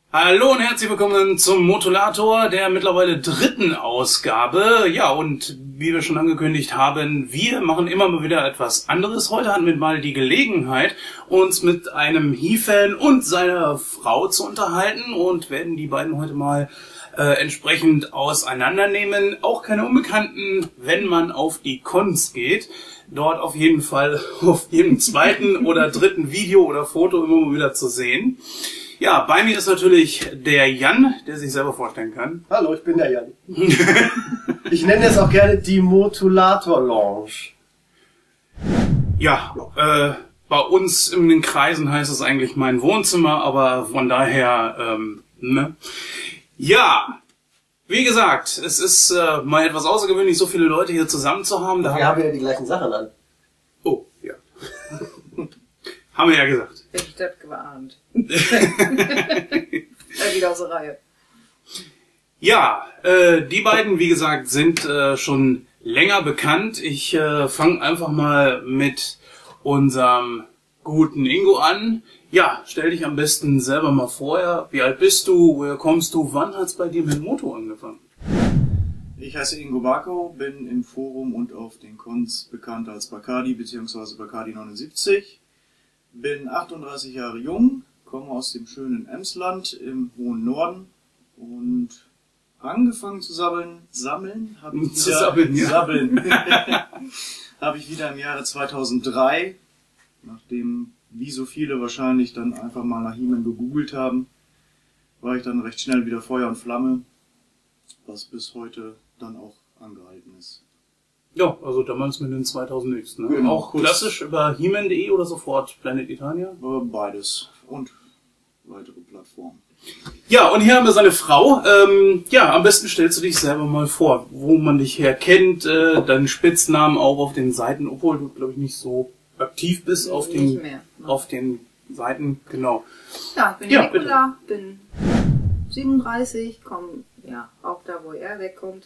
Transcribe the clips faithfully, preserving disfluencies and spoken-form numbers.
Hallo und herzlich willkommen zum Motolator, der mittlerweile dritten Ausgabe. Ja, und wie wir schon angekündigt haben, wir machen immer mal wieder etwas anderes. Heute hatten wir mal die Gelegenheit, uns mit einem He-Fan und seiner Frau zu unterhalten und werden die beiden heute mal äh, entsprechend auseinandernehmen. Auch keine Unbekannten, wenn man auf die Cons geht. Dort auf jeden Fall auf jedem zweiten oder dritten Video oder Foto immer mal wieder zu sehen. Ja, bei mir ist natürlich der Jan, der sich selber vorstellen kann. Hallo, ich bin der Jan. Ich nenne es auch gerne die Motolator Lounge. Ja, äh, bei uns in den Kreisen heißt es eigentlich mein Wohnzimmer, aber von daher, ähm, ne? Ja, wie gesagt, es ist äh, mal etwas außergewöhnlich, so viele Leute hier zusammen zu haben. Da wir haben ja die gleichen Sachen an. Oh, ja. Haben wir ja gesagt. Ich hab gewarnt. äh, wieder aus der Reihe. Ja, äh, die beiden, wie gesagt, sind äh, schon länger bekannt. Ich äh, fange einfach mal mit unserem guten Ingo an. Ja, stell dich am besten selber mal vor. Wie alt bist du? Woher kommst du? Wann hat's bei dir mit Moto angefangen? Ich heiße Ingo Barkow, bin im Forum und auf den Cons bekannt als Bacardi bzw. Bacardi neunundsiebzig. Bin achtunddreißig Jahre jung, komme aus dem schönen Emsland im hohen Norden und angefangen zu sammeln, sammeln, habe ich zu wieder, sammeln, ja. sammeln, habe ich wieder im Jahre zweitausenddrei, nachdem wie so viele wahrscheinlich dann einfach mal nach He-Man gegoogelt haben, war ich dann recht schnell wieder Feuer und Flamme, was bis heute dann auch angehalten ist. Ja, also damals mit den zweitausend X, ne? Genau, auch klassisch über He Man punkt de oder sofort Planet Eternia? Beides und weitere Plattformen. Ja, und hier haben wir seine Frau. Ähm, ja, am besten stellst du dich selber mal vor, wo man dich herkennt, äh, deinen Spitznamen auch auf den Seiten, obwohl du, glaube ich, nicht so aktiv bist auf den, Nicht mehr, ne? auf den Seiten, genau. Ja, ich bin Ja, Nicola, bin siebenunddreißig, komme ja auch da, wo er wegkommt.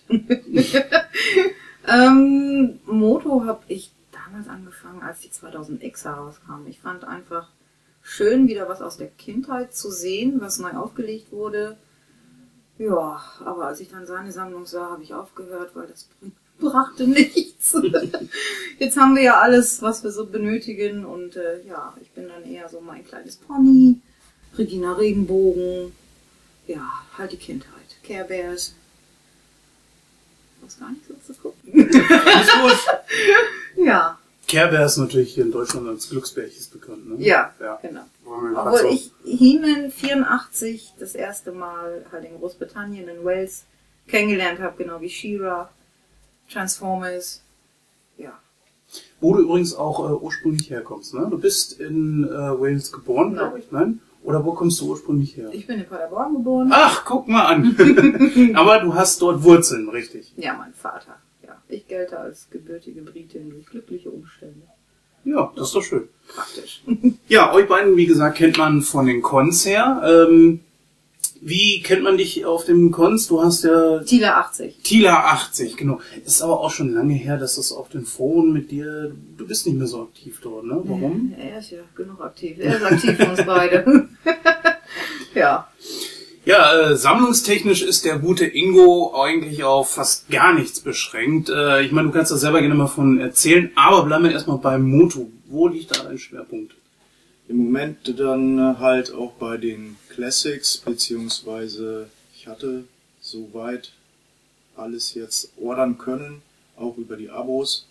ähm, Moto habe ich damals angefangen, als die zweitausend X herauskam. Ich fand einfach schön, wieder was aus der Kindheit zu sehen, was neu aufgelegt wurde. Ja, aber als ich dann seine Sammlung sah, habe ich aufgehört, weil das brachte nichts. Jetzt haben wir ja alles, was wir so benötigen und äh, ja, ich bin dann eher so mein kleines Pony, Regina Regenbogen, ja, halt die Kindheit, Care Bears. Ich weiß gar nicht, was das guckt. Alles gut. Ja. Care Bear ist natürlich hier in Deutschland als Glücksbärchis bekannt, ne? Ja, ja. genau. Obwohl Obwohl ich He-Man vierundachtzig das erste Mal halt in Großbritannien, in Wales, kennengelernt habe, genau wie She-Ra, Transformers, ja. Wo du übrigens auch äh, ursprünglich herkommst, ne? Du bist in äh, Wales geboren, glaube ich, nein? Oder wo kommst du ursprünglich her? Ich bin in Paderborn geboren. Ach, guck mal an. Aber du hast dort Wurzeln, richtig? Ja, mein Vater. Ja, ich gelte als gebürtige Britin durch glückliche Umstände. Ja, das ist doch schön. Praktisch. Ja, euch beiden, wie gesagt, kennt man von den Cons her. Ähm, wie kennt man dich auf dem Cons? Du hast ja... Tila achtzig. Tila achtzig, genau. Ist aber auch schon lange her, dass es auf den Foren mit dir... Du bist nicht mehr so aktiv dort, ne? Warum? Er ist ja genug aktiv. Er ist aktiv für uns beide. Ja. Ja, äh, sammlungstechnisch ist der gute Ingo eigentlich auf fast gar nichts beschränkt. Äh, ich meine, du kannst da selber gerne mal von erzählen, aber bleiben wir erstmal beim Moto. Wo liegt da dein Schwerpunkt? Im Moment dann halt auch bei den Classics, beziehungsweise ich hatte soweit alles jetzt ordern können, auch über die Abos.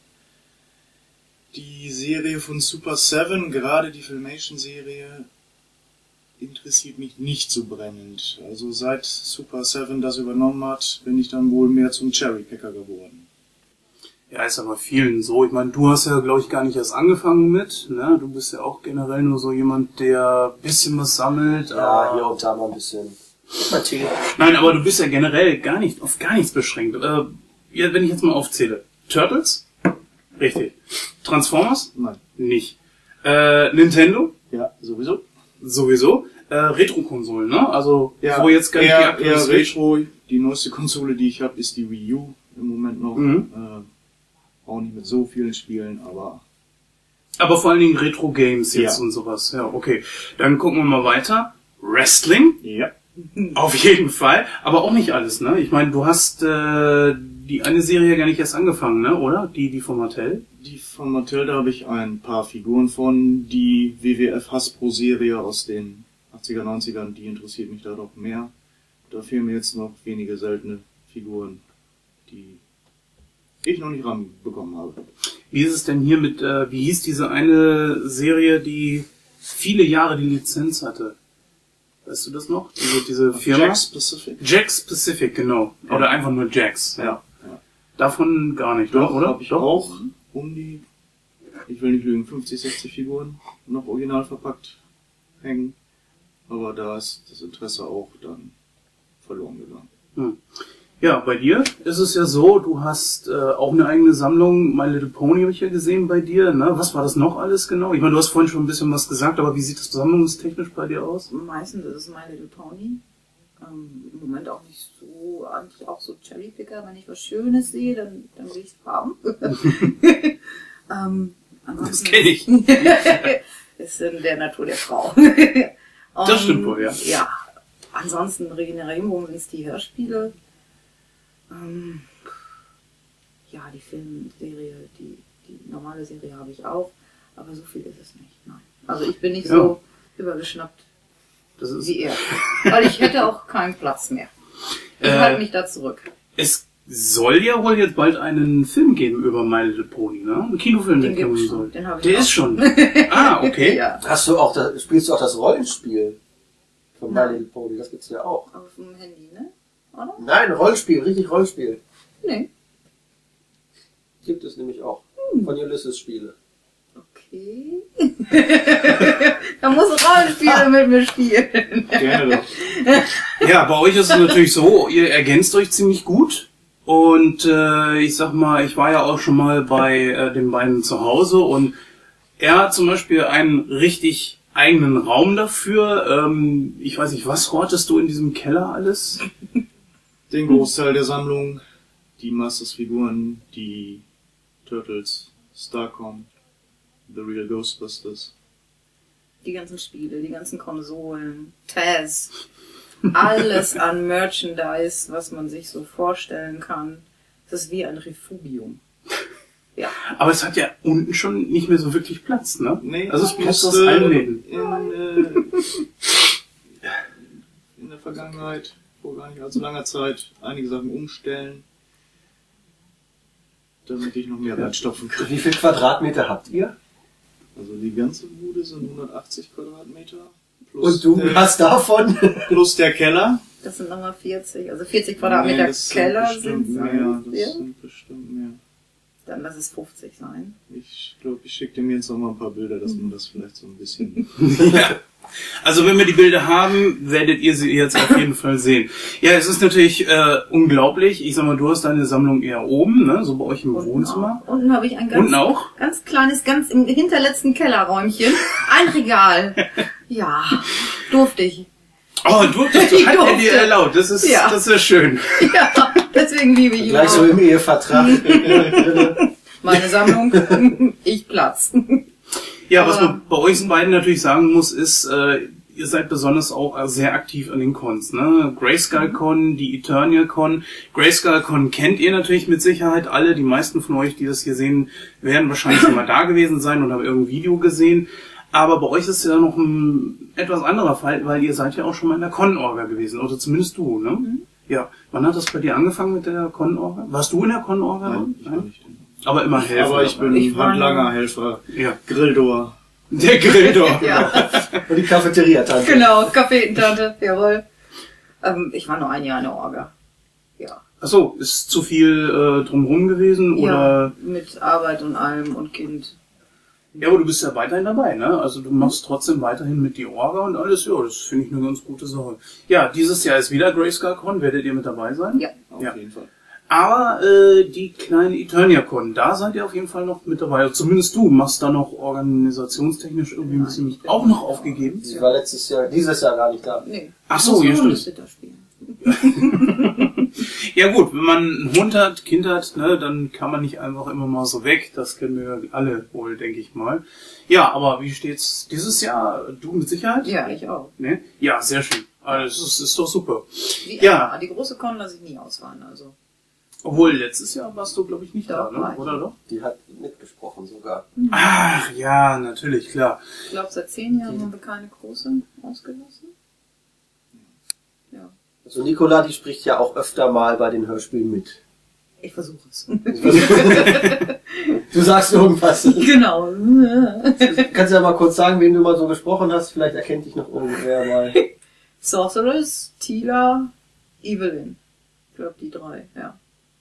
Die Serie von Super seven, gerade die Filmation-Serie, interessiert mich nicht so brennend. Also seit Super seven das übernommen hat, bin ich dann wohl mehr zum Cherrypicker geworden. Ja, ist aber vielen so. Ich meine, du hast ja, glaube ich, gar nicht erst angefangen mit. Ne? Du bist ja auch generell nur so jemand, der ein bisschen was sammelt. Ja, hier und da mal ein bisschen. Natürlich. Nein, aber du bist ja generell gar nicht auf gar nichts beschränkt. Äh, ja, wenn ich jetzt mal aufzähle. Turtles? Richtig. Transformers? Nein. Nicht. Äh, Nintendo? Ja, sowieso. Sowieso. Äh, Retro-Konsolen, ne? Also, Ja, wo jetzt gar nicht die eher, aktuelle eher Switch. Retro. Die neueste Konsole, die ich habe, ist die Wii U im Moment noch. Mhm. Äh, auch nicht mit so vielen Spielen, aber... Aber vor allen Dingen Retro-Games jetzt Ja. und sowas. Ja, okay. Dann gucken wir mal weiter. Wrestling? Ja. Auf jeden Fall, aber auch nicht alles, ne? Ich meine, du hast äh, die eine Serie gar nicht erst angefangen, ne? Oder? Die, die von Mattel? Die von Mattel, da habe ich ein paar Figuren von. Die W W F Hasbro-Serie aus den achtziger, neunzigern, die interessiert mich da doch mehr. Da fehlen mir jetzt noch wenige seltene Figuren, die ich noch nicht ranbekommen habe. Wie ist es denn hier mit, äh, wie hieß diese eine Serie, die viele Jahre die Lizenz hatte? Weißt du das noch? Diese, diese Firma? Jax Pacific. Jax Pacific, genau. Ja. Oder einfach nur Jax. Ja. Ja. Ja. Davon gar nicht, Doch, oder? habe ich Doch? auch um die, ich will nicht lügen, fünfzig, sechzig Figuren noch original verpackt hängen. Aber da ist das Interesse auch dann verloren gegangen. Hm. Ja, bei dir ist es ja so, du hast äh, auch eine eigene Sammlung. My Little Pony habe ich ja gesehen bei dir. Ne? Was war das noch alles genau? Ich meine, du hast vorhin schon ein bisschen was gesagt, aber wie sieht das sammlungstechnisch bei dir aus? Meistens ist es My Little Pony. Ähm, Im Moment auch nicht so, eigentlich auch so Cherrypicker. Wenn ich was Schönes sehe, dann, dann will ich es haben. ähm, Das kenne ich. Ist in der Natur der Frau. Das stimmt wohl, ja. Ja. Ansonsten Regenerierung sind es die Hörspiele. Ähm, ja, die Filmserie, die, die normale Serie habe ich auch, aber so viel ist es nicht. Nein. Also ich bin nicht Ja. so übergeschnappt Das ist, wie er. Weil ich hätte auch keinen Platz mehr. Ich Äh, halte mich da zurück. es soll ja wohl jetzt bald einen Film geben über My Little Pony, ne? Ein Kinofilm, Den der kommen gibt's schon. soll. Den habe ich Der auch. ist schon. Ah, okay. Ja, Hast du auch das, spielst du auch das Rollenspiel von My Nein. Little Pony? Das gibt's ja auch. auf dem Handy, ne? Oder? Nein, Rollenspiel, richtig Rollenspiel. Nee. Gibt es nämlich auch. Von Ulysses Spiele. Okay. Da muss Rollenspiele mit mir spielen. Gerne doch. Ja, bei euch ist es natürlich so, ihr ergänzt euch ziemlich gut. Und äh, ich sag mal, ich war ja auch schon mal bei äh, den beiden zu Hause und er hat zum Beispiel einen richtig eigenen Raum dafür. Ähm, ich weiß nicht, was hortest du in diesem Keller alles? Den Großteil der Sammlung, die Masters-Figuren, die Turtles, Starcom, The Real Ghostbusters. Die ganzen Spiele, die ganzen Konsolen, Taz, alles an Merchandise, was man sich so vorstellen kann. Das ist wie ein Refugium. Ja. Aber es hat ja unten schon nicht mehr so wirklich Platz, ne? Nee, also es musste muss das einlegen. in, äh, in der Vergangenheit, vor gar nicht allzu langer Zeit, einige Sachen umstellen, damit ich noch mehr reinstopfen kann. Wie viel Quadratmeter habt ihr? Also die ganze Bude sind hundertachtzig Quadratmeter. Und du der, hast davon? plus der Keller. Das sind nochmal vierzig, also vierzig Quadratmeter Nee, das Keller sind sind bestimmt mehr. Das ja? sind bestimmt mehr. Dann lass es fünfzig sein. Ich glaube, ich schicke dir jetzt noch mal ein paar Bilder, dass man das vielleicht so ein bisschen... Ja. Also wenn wir die Bilder haben, werdet ihr sie jetzt auf jeden Fall sehen. Ja, es ist natürlich äh, unglaublich. Ich sag mal, du hast deine Sammlung eher oben, ne? So bei euch im Unten Wohnzimmer. auch. Unten habe ich ein ganz, Unten auch? ganz kleines, ganz im hinterletzten Kellerräumchen. Ein Regal. Ja, durfte ich. Oh, du, das Ich hat er durfte. dir erlaubt. Das ist, Ja. das ist schön. Ja, deswegen liebe ich ihn Gleich so auch. im Ehevertrag. Meine Sammlung, ich Platz. Ja, was Aber- man bei euch beiden natürlich sagen muss, ist, äh, ihr seid besonders auch äh, sehr aktiv an den Cons, ne? Grayskull Con, die Eternia Con. Grayskull Con kennt ihr natürlich mit Sicherheit alle. Die meisten von euch, die das hier sehen, werden wahrscheinlich schon mal da gewesen sein und haben irgendein Video gesehen. Aber bei euch ist ja noch ein etwas anderer Fall, weil ihr seid ja auch schon mal in der Con-Orga gewesen, oder zumindest du, ne? Mhm. Ja. Wann hat das bei dir angefangen mit der Con-Orga? Warst du in der Con-Orga? Nein, ich war nicht drin. Aber immer Helfer. Aber ich bin Ich war- Handlanger, Helfer, Ja. Grilldor. Der Grilldor. Ja, Und die Cafeteria-Tante. genau, Kaffeetante, jawohl. Ähm, ich war nur ein Jahr in der Orga. Ja. Ach so, ist zu viel äh, drumherum gewesen, oder? Ja, mit Arbeit und allem und Kind. Ja, aber du bist ja weiterhin dabei, ne? Also du machst trotzdem weiterhin mit die Orga und alles. Ja, das finde ich eine ganz gute Sache. Ja, dieses Jahr ist wieder Grayskull Con. Werdet ihr mit dabei sein? Ja. Auf Ja. jeden Fall. Aber äh, die kleine Eternia Con, da seid ihr auf jeden Fall noch mit dabei. Also zumindest du machst da noch organisationstechnisch irgendwie ein Nein, bisschen ich bin auch noch nicht aufgegeben. Sie war letztes Jahr, dieses Jahr gar nicht da. Nee. Ach Ich so, muss ja, nur stimmt. Hundesitter spielen. Ja gut, wenn man ein Hund hat, Kind hat, ne, dann kann man nicht einfach immer mal so weg. Das kennen wir alle wohl, denke ich mal. Ja, aber wie steht's dieses Jahr? Du mit Sicherheit? Ja, ich auch. Ne? Ja, sehr schön. Also, das ist, ist doch super. Die, Ja. Die große Con lasse ich nie ausfahren, also. Obwohl, letztes Jahr warst du, glaube ich, nicht Doch, da, war ne? ich. Oder doch? Die hat mitgesprochen sogar. Ach, ja, natürlich, klar. Ich glaube, seit zehn Jahren haben wir keine große ausgelassen. Ja. Also Nicola, die spricht ja auch öfter mal bei den Hörspielen mit. Ich versuche es. Du sagst irgendwas. Genau. Kannst du ja mal kurz sagen, wen du mal so gesprochen hast? Vielleicht erkennt dich noch irgendwer mal. Sorceress, Tila, Evelyn. Ich glaube, die drei, ja.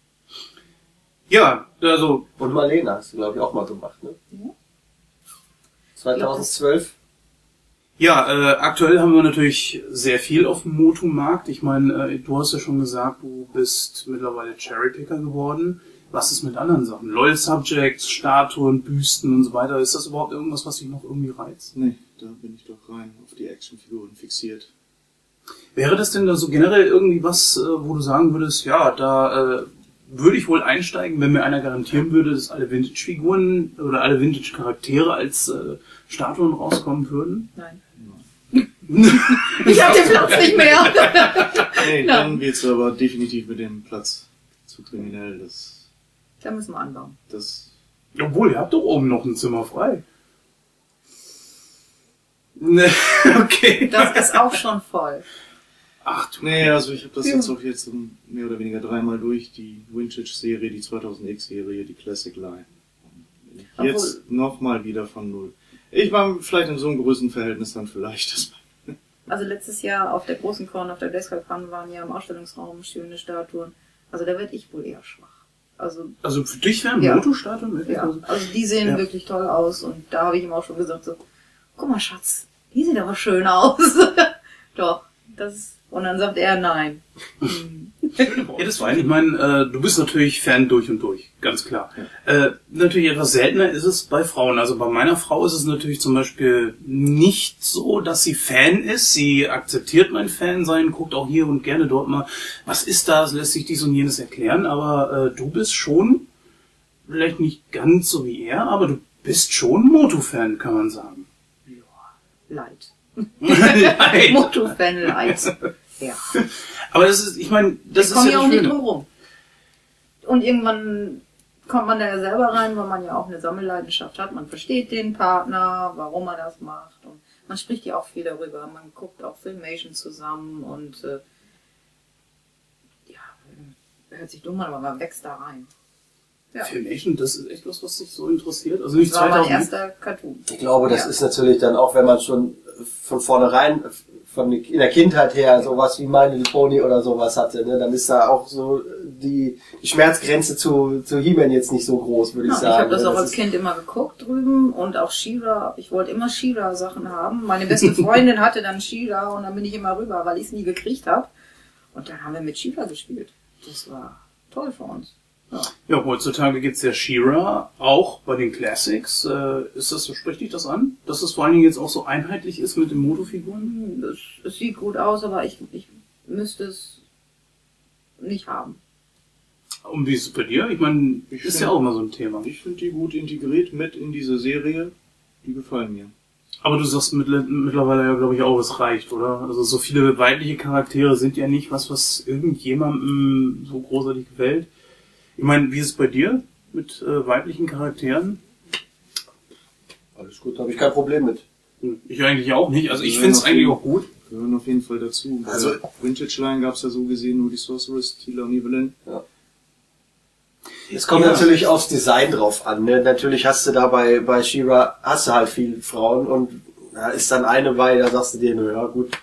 Ja, also, Und Marlene hast du, glaube ich, auch mal gemacht, ne? Ja. zweitausendzwölf. ja, äh, aktuell haben wir natürlich sehr viel auf dem Motu-Markt. Ich meine, äh, du hast ja schon gesagt, du bist mittlerweile Cherrypicker geworden. Was ist mit anderen Sachen? Loyal Subjects, Statuen, Büsten und so weiter. Ist das überhaupt irgendwas, was dich noch irgendwie reizt? Nee, da bin ich doch rein auf die Actionfiguren fixiert. Wäre das denn da so generell irgendwie was, äh, wo du sagen würdest, ja, da äh, würde ich wohl einsteigen, wenn mir einer garantieren würde, dass alle Vintage-Figuren oder alle Vintage-Charaktere als äh, Statuen rauskommen würden? Nein. Ich habe den Platz nicht mehr. Nee, dann wird's aber definitiv mit dem Platz zu kriminell. Das, Da müssen wir anbauen. das, Obwohl, ihr habt doch oben noch ein Zimmer frei. Ne, okay. Das ist auch schon voll. Ach du. nee, also ich habe das Ja. jetzt auch jetzt um mehr oder weniger dreimal durch, die Vintage-Serie, die zweitausend X-Serie, die Classic Line. Und Obwohl- jetzt nochmal wieder von Null. Ich war vielleicht in so einem Größenverhältnis dann vielleicht. Das Also letztes Jahr auf der großen Con, auf der Grayscale-Con waren ja im Ausstellungsraum schöne Statuen. Also da werde ich wohl eher schwach. Also, Also für dich wären Ja. Moto-Statuen wirklich? ja, Also, also die sehen Ja. wirklich toll aus und da habe ich ihm auch schon gesagt so, guck mal Schatz, die sieht aber schön aus. Doch, das, und dann sagt er nein. Hm. ja, das war ich meine, äh, du bist natürlich Fan durch und durch, ganz klar. Äh, natürlich etwas seltener ist es bei Frauen. Also bei meiner Frau ist es natürlich zum Beispiel nicht so, dass sie Fan ist. Sie akzeptiert mein Fan-Sein, guckt auch hier und gerne dort mal, was ist das, lässt sich dies und jenes erklären. Aber äh, du bist schon, vielleicht nicht ganz so wie er, aber du bist schon Moto-Fan, kann man sagen. Leid. Nein. Motto-Fan Leid. Ja. Aber das ist, ich meine, das Ich ist komme ja ja auch das nicht Schöne. drum rum. Und irgendwann kommt man da ja selber rein, weil man ja auch eine Sammelleidenschaft hat. Man versteht den Partner, warum er das macht. Und man spricht ja auch viel darüber. Man guckt auch Filmation zusammen und äh, ja, hört sich dumm an, aber man wächst da rein. Ja. Filmation, das ist echt was, was dich so interessiert. Also nicht Das war mein zweitausend. erster Cartoon. Ich glaube, das Ja. ist natürlich dann auch, wenn man schon von vornherein, von in der Kindheit her sowas wie My Little Pony oder sowas hatte, ne, dann ist da auch so die, die Schmerzgrenze zu, zu He-Man jetzt nicht so groß, würde ich Ja, ich sagen. habe das ne? auch als ist- Kind immer geguckt drüben und auch She-Ra. Ich wollte immer She-Ra-Sachen haben. Meine beste Freundin hatte dann She-Ra und dann bin ich immer rüber, weil ich es nie gekriegt habe. Und dann haben wir mit She-Ra gespielt. Das war toll für uns. Ja. Ja, heutzutage gibt's ja She-Ra, auch bei den Classics. Äh, ist das, spricht dich das an? Dass es vor allen Dingen jetzt auch so einheitlich ist mit den Moto-Figuren? Es, es sieht gut aus, aber ich, ich müsste es nicht haben. Und wie ist es bei dir? Ich meine, Ich ist find- ja auch immer so ein Thema. Ich finde die gut integriert mit in diese Serie. Die gefallen mir. Aber du sagst mittler- mittlerweile ja, glaube ich, auch, es reicht, oder? Also so viele weibliche Charaktere sind ja nicht was, was irgendjemandem so großartig gefällt. Ich meine, wie ist es bei dir mit äh, weiblichen Charakteren? Alles gut, habe ich kein Problem mit. Ich eigentlich auch nicht. Also ich Ja, finde es auf eigentlich jeden- auch gut. Gehören auf jeden Fall dazu. Bei Also- der Vintage Line gab es ja so gesehen nur die Sorceress, Tila und Evelyn. Es kommt Ja. natürlich aufs Design drauf an. Ne? Natürlich hast du da bei, bei She-Ra hast du halt viele Frauen und da ist dann eine bei, da sagst du dir, na ja gut.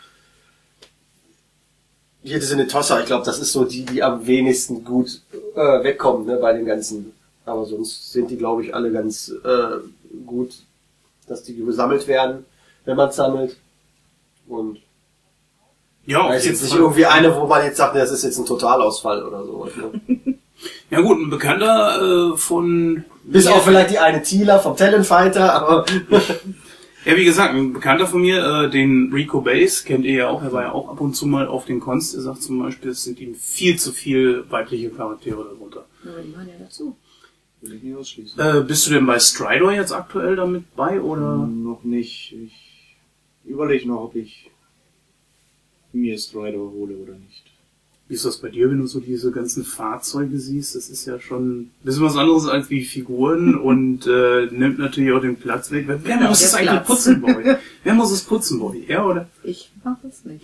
Hier ist eine Tossa, ich glaube, das ist so die, die am wenigsten gut äh, wegkommt, ne, bei den ganzen. Aber sonst sind die, glaube ich, alle ganz äh, gut, dass die gesammelt werden, wenn man sammelt. Und Ja, da auf ist jeden jetzt nicht Fall. irgendwie eine, wo man jetzt sagt, das ist jetzt ein Totalausfall oder sowas. Ne? Ja gut, ein Bekannter äh, von... Bis mir- auf vielleicht die eine Tila vom Talentfighter, aber Ja, wie gesagt, ein Bekannter von mir, äh, den Rico Base, kennt ihr ja auch, er war ja auch ab und zu mal auf den Cons, der sagt zum Beispiel, es sind ihm viel zu viel weibliche Charaktere darunter. Ja, die gehören ja dazu. Will ich nicht ausschließen. Äh, bist du denn bei Stridor jetzt aktuell damit bei, oder? Noch nicht. Ich überlege noch, ob ich mir Strider hole oder nicht. Wie ist das bei dir, wenn du so diese ganzen Fahrzeuge siehst? Das ist ja schon ein bisschen was anderes als wie Figuren und äh, nimmt natürlich auch den Platz weg. Wer, wer Genau, muss der es eigentlich Platz. putzen bei euch? Wer muss es putzen bei euch? Er oder? Ich mache es nicht.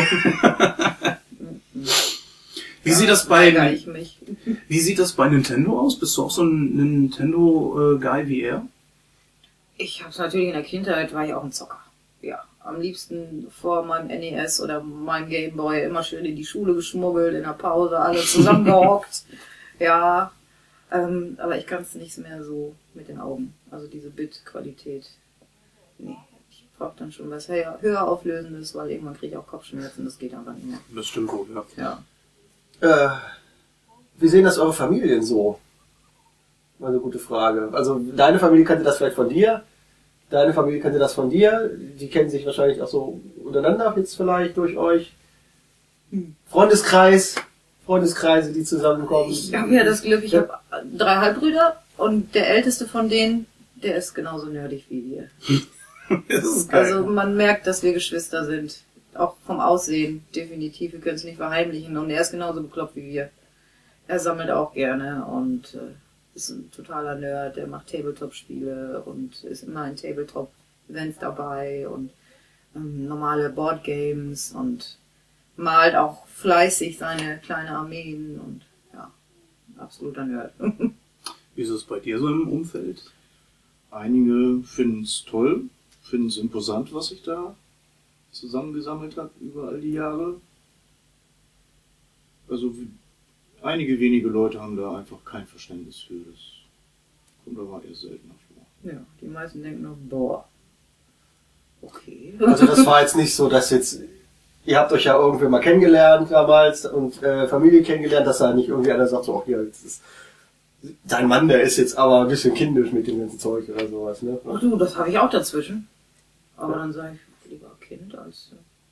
Wie sieht das bei Weigere ich mich. Wie sieht das bei Nintendo aus? Bist du auch so ein Nintendo-Guy wie er? Ich habe es natürlich in der Kindheit, war ich auch ein Zocker. Ja, am liebsten vor meinem N E S oder meinem Gameboy immer schön in die Schule geschmuggelt, in der Pause alle zusammengehockt. Ja, ähm, aber ich kann es nicht mehr so mit den Augen. Also diese Bit-Qualität. Nee, ich brauche dann schon was höher, höher auflösendes, weil irgendwann kriege ich auch Kopfschmerzen, das geht einfach nicht mehr. Das stimmt wohl, ja. Ja. Äh, wie sehen das eure Familien so? Mal eine gute Frage. Also deine Familie kannte das vielleicht von dir, deine Familie kannte das von dir, die kennen sich wahrscheinlich auch so untereinander jetzt vielleicht durch euch. Freundeskreis, Freundeskreise, die zusammenkommen. Ich habe ja das Glück, ich habe drei Halbbrüder und der älteste von denen, der ist genauso nerdig wie wir. Das ist geil. Also man merkt, dass wir Geschwister sind. Auch vom Aussehen, definitiv. Wir können es nicht verheimlichen. Und er ist genauso bekloppt wie wir. Er sammelt auch gerne und äh, ist ein totaler Nerd. Der macht Tabletop-Spiele und ist immer in Tabletop-Events dabei und ähm, normale Boardgames und malt auch fleißig seine kleinen Armeen und ja, absoluter Nerd. Wie ist es bei dir so im Umfeld? Einige finden es toll, finden es imposant, was ich da zusammengesammelt habe über all die Jahre. Also wie, einige wenige Leute haben da einfach kein Verständnis für. Das kommt aber eher seltener vor. Ja, die meisten denken nur, boah, okay. Also das war jetzt nicht so, dass jetzt, ihr habt euch ja irgendwie mal kennengelernt damals und äh, Familie kennengelernt, dass da nicht irgendwie einer sagt, so, ach ja, jetzt ist dein Mann, der ist jetzt aber ein bisschen kindisch mit dem ganzen Zeug oder sowas, ne? Ach du, das habe ich auch dazwischen. Aber dann sage ich, lieber Kind, als,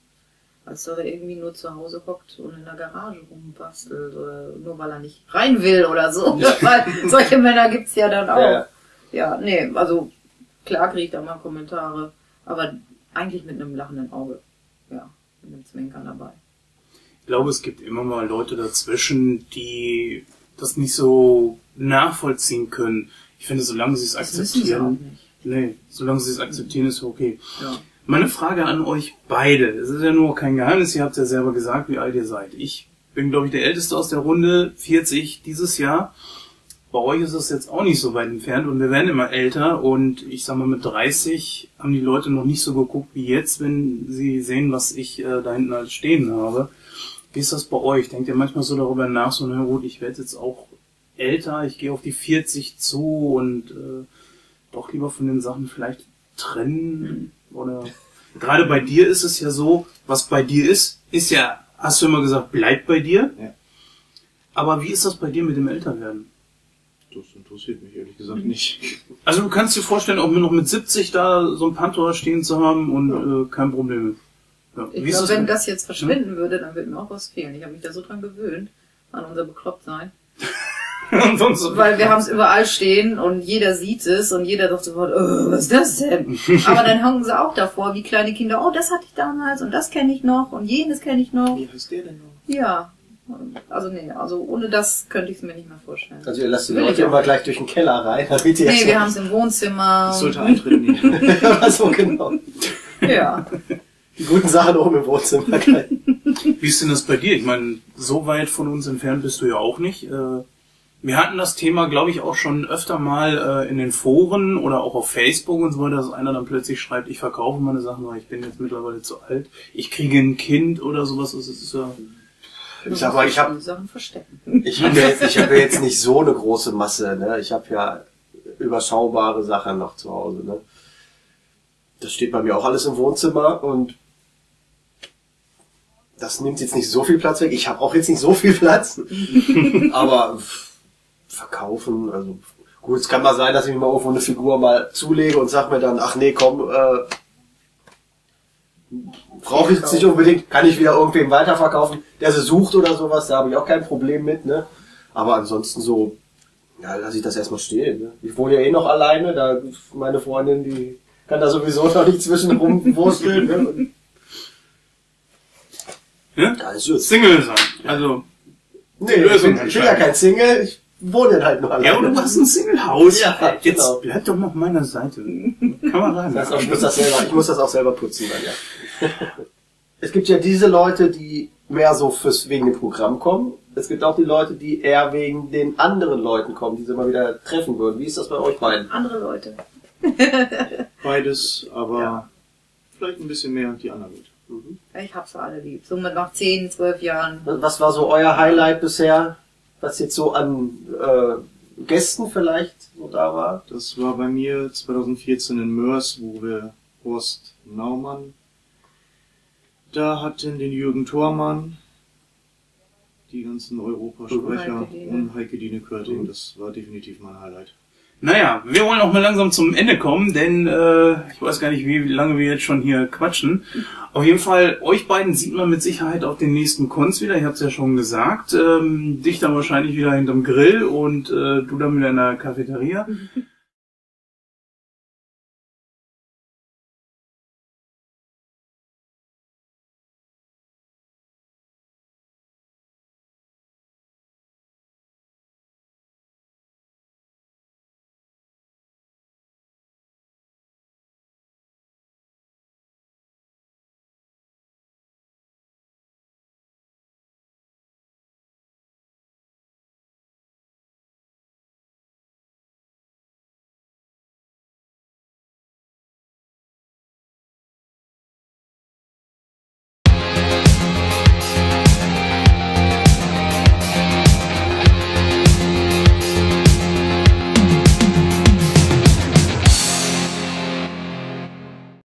als dass er irgendwie nur zu Hause hockt und in der Garage rumbastelt oder nur weil er nicht rein will oder so. Weil solche Männer gibt's ja dann auch. Ja, Ja, ja. nee, also klar kriege ich da mal Kommentare, aber eigentlich mit einem lachenden Auge. Ja, mit einem Zwinkern dabei. Ich glaube, es gibt immer mal Leute dazwischen, die das nicht so nachvollziehen können. Ich finde, solange sie es Das müssen sie auch akzeptieren, nicht. nee, solange sie es akzeptieren, ist okay. Ja. Meine Frage an euch beide, es ist ja nur kein Geheimnis, ihr habt ja selber gesagt, wie alt ihr seid. Ich bin, glaube ich, der Älteste aus der Runde, vierzig dieses Jahr. Bei euch ist es jetzt auch nicht so weit entfernt und wir werden immer älter und ich sag mal, mit dreißig haben die Leute noch nicht so geguckt wie jetzt, wenn sie sehen, was ich äh, da hinten als stehen habe. Wie ist das bei euch? Denkt ihr manchmal so darüber nach, so, na gut, ich werde jetzt auch älter, ich gehe auf die vierzig zu und äh, doch lieber von den Sachen vielleicht trennen? Oder gerade bei dir ist es ja so, was bei dir ist, ist ja, hast du immer gesagt, bleibt bei dir. Ja. Aber wie ist das bei dir mit dem Älterwerden? Das interessiert mich ehrlich gesagt nicht. Also du kannst dir vorstellen, auch noch mit siebzig da so ein Panther stehen zu haben und Ja. äh, kein Problem mit. Ja. Ich Wie ist glaube, wenn mit- das jetzt verschwinden würde, dann würde mir auch was fehlen. Ich habe mich da so dran gewöhnt, an unser Beklopptsein. Und sonst- Weil wir haben es überall stehen und jeder sieht es und jeder sagt sofort, oh, was ist das denn? Aber dann hängen sie auch davor, wie kleine Kinder, oh, das hatte ich damals und das kenne ich noch und jenes kenne ich noch. Wie heißt der denn noch? Ja, also nee, also ohne das könnte ich es mir nicht mehr vorstellen. Also ihr lasst die Will Leute ich auch. immer gleich durch den Keller rein, damit ihr Nee, jetzt wir haben es im Wohnzimmer. Ich sollte Eintritt nehmen. so genau. Ja. Die guten Sachen oben im Wohnzimmer gleich. Wie ist denn das bei dir? Ich meine, so weit von uns entfernt bist du ja auch nicht. Äh, Wir hatten das Thema, glaube ich, auch schon öfter mal äh, in den Foren oder auch auf Facebook und so weiter, dass einer dann plötzlich schreibt, ich verkaufe meine Sachen, weil ich bin jetzt mittlerweile zu alt. Ich kriege ein Kind oder sowas. Das ist ja... Ich sag mal, ich hab- Sachen verstecken. Ich habe ja jetzt, ich hab ja jetzt nicht so eine große Masse, ne? Ich habe ja überschaubare Sachen noch zu Hause, ne? Das steht bei mir auch alles im Wohnzimmer und das nimmt jetzt nicht so viel Platz weg. Ich habe auch jetzt nicht so viel Platz, aber pff, verkaufen, also gut, es kann mal sein, dass ich mir mal irgendwo eine Figur mal zulege und sag mir dann, ach nee, komm, äh, brauche ich jetzt nicht unbedingt, kann ich wieder irgendwem weiterverkaufen, der sie sucht oder sowas, da habe ich auch kein Problem mit, ne? Aber ansonsten so, ja, lasse ich das erstmal stehen, ne? Ich wohne ja eh noch alleine, da meine Freundin, die kann da sowieso noch nicht zwischenrum wursteln, ne? Und Ne? Ja, ist gut. Single sein. Also, Nee, ich Lösung bin, ich bin ja kein Single, ich wohne halt nur alleine. ja, und du hast ein Single-Haus. Ja, Jetzt genau. bleib doch mal auf meiner Seite. Kann man rein. Das auch, ich, muss das selber, ich muss das auch selber putzen dann, ja. Es gibt ja diese Leute, die mehr so fürs wegen dem Programm kommen. Es gibt auch die Leute, die eher wegen den anderen Leuten kommen, die sie mal wieder treffen würden. Wie ist das bei euch beiden? Andere Leute. Beides, aber Ja. vielleicht ein bisschen mehr die anderen Leute. Mhm. Ich hab's alle lieb. So mit nach zehn, zwölf Jahren. Was war so euer Highlight bisher, was jetzt so an äh, Gästen vielleicht so da war? Das war bei mir zwanzig vierzehn in Mörs, wo wir Horst Naumann da hatten, den Jürgen Thormann, die ganzen Europasprecher Heike Dine. und Heike Dine Körting. Das war definitiv mein Highlight. Naja, wir wollen auch mal langsam zum Ende kommen, denn äh, ich weiß gar nicht, wie lange wir jetzt schon hier quatschen. Auf jeden Fall, euch beiden sieht man mit Sicherheit auf den nächsten Cons wieder, ich hab's ja schon gesagt. Ähm, dich dann wahrscheinlich wieder hinterm Grill und äh, du dann wieder in der Cafeteria.